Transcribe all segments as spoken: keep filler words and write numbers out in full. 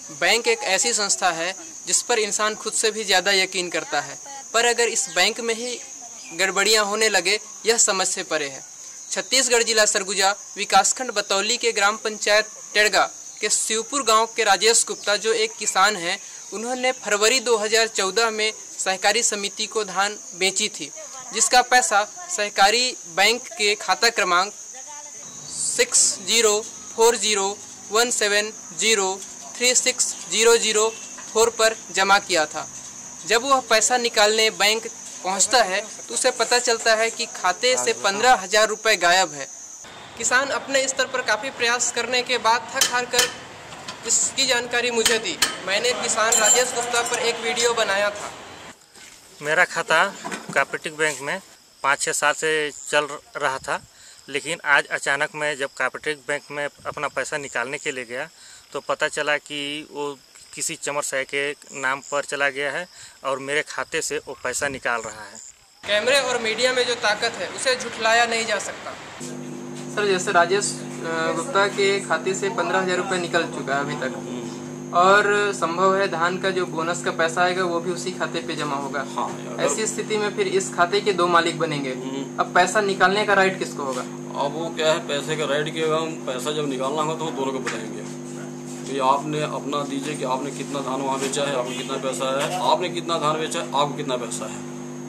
Bank एक ऐसी संस्था है जिस पर इंसान खुद से भी ज़्यादा यकीन करता है, पर अगर इस बैंक में ही गड़बड़ियां होने लगे यह समझ से परे है। छत्तीसगढ़ जिला सरगुजा विकासखंड बतौली के ग्राम पंचायत टेड़गा के शिवपुर गांव के राजेश गुप्ता, जो एक किसान हैं, उन्होंने फरवरी दो हज़ार चौदह में सहकारी समिति को धान बेची थी, जिसका पैसा सहकारी बैंक के खाता क्रमांक six zero four zero one seven zero three six zero zero four पर जमा किया था। जब वह पैसा निकालने बैंक पहुंचता है तो उसे पता चलता है कि खाते से पंद्रह हजार रुपये गायब है। किसान अपने स्तर पर काफ़ी प्रयास करने के बाद थक हार कर इसकी जानकारी मुझे दी। मैंने किसान राजेश गुप्ता पर एक वीडियो बनाया था। मेरा खाता कोऑपरेटिव बैंक में पाँच छः साल से चल रहा था, लेकिन आज अचानक मैं जब कोऑपरेटिव बैंक में अपना पैसा निकालने के लिए गया तो पता चला कि वो किसी चमर साय के नाम पर चला गया है और मेरे खाते से वो पैसा निकाल रहा है। कैमरे और मीडिया में जो ताकत है उसे झुठलाया नहीं जा सकता। सर, जैसे राजेश गुप्ता के खाते से पंद्रह हजार रुपये निकल चुका है अभी तक, और संभव है धान का जो बोनस का पैसा आएगा वो भी उसी खाते पे जमा होगा। हाँ, ऐसी स्थिति में फिर इस खाते के दो मालिक बनेंगे। अब पैसा निकालने का राइट किसको होगा? अब वो क्या है, पैसे का राइट किया, पैसा जब निकालना होगा तो दोनों को बताएंगे कि आपने अपना दीजिए कि आपने कितना धान वहाँ बेचा है, आपको कितना पैसा है, आपने कितना धान बेचा है, आपको कितना पैसा है।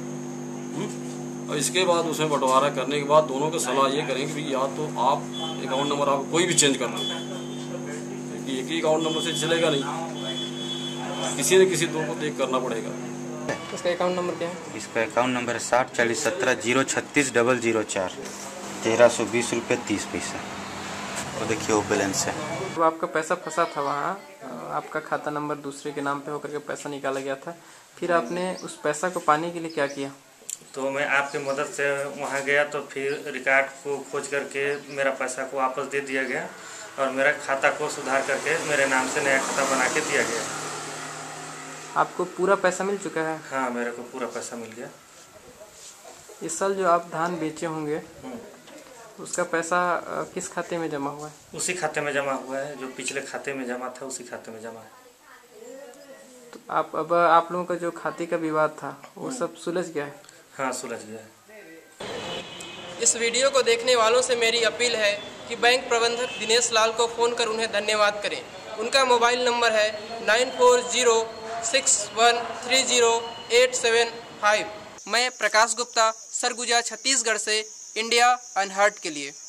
और इसके बाद उसमें बंटवारा करने के बाद दोनों को सलाह ये करेंगे कि या तो आप अकाउंट नंबर आप कोई भी चेंज करना, क्योंकि एक ही अकाउंट नंबर से चलेगा नहीं, किसी न किसी दो को देख करना पड़ेगा। इसका अकाउंट नंबर क्या है? इसका अकाउंट नंबर है साठ चालीस सत्रह जीरो छत्तीस डबल जीरो चार तेरह सौ बीस रुपये तीस पैसा। और देखिए वो बैलेंस है। तो आपका पैसा फंसा था वहाँ, आपका खाता नंबर दूसरे के नाम पे होकर के पैसा निकाला गया था, फिर आपने उस पैसा को पाने के लिए क्या किया? तो मैं आपकी मदद से वहाँ गया तो फिर रिकॉर्ड को खोज करके मेरा पैसा को वापस दे दिया गया और मेरा खाता को सुधार करके मेरे नाम से नया खाता बना के दिया गया। आपको पूरा पैसा मिल चुका है? हाँ, मेरे को पूरा पैसा मिल गया। इस साल जो आप धान बेचे होंगे उसका पैसा किस खाते में जमा हुआ है? उसी खाते में जमा हुआ है जो पिछले खाते में जमा था, उसी खाते में जमा है। तो आप अब आप लोगों का जो खाते का विवाद था वो सब सुलझ गया है? हाँ, सुलझ गया है। इस वीडियो को देखने वालों से मेरी अपील है कि बैंक प्रबंधक दिनेश लाल को फ़ोन कर उन्हें धन्यवाद करें। उनका मोबाइल नंबर है nine four zero six one three zero eight seven five. मैं प्रकाश गुप्ता, सरगुजा, छत्तीसगढ़ से इंडिया अनहर्ड के लिए।